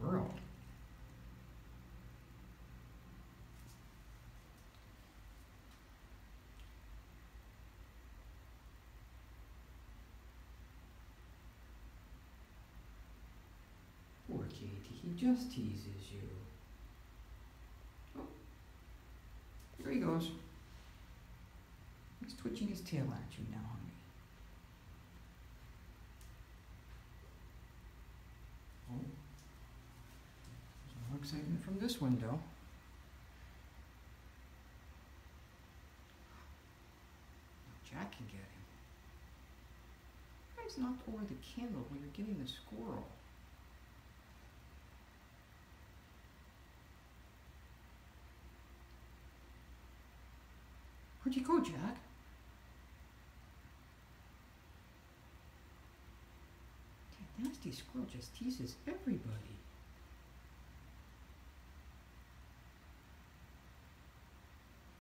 world? Poor Katie, he just teases you. Oh, here he goes. He's twitching his tail at you now, honey. Oh, there's more excitement from this window. Jack can get him. Why is knocked over the candle when you're getting the squirrel? Where'd you go, Jack? That nasty squirrel just teases everybody.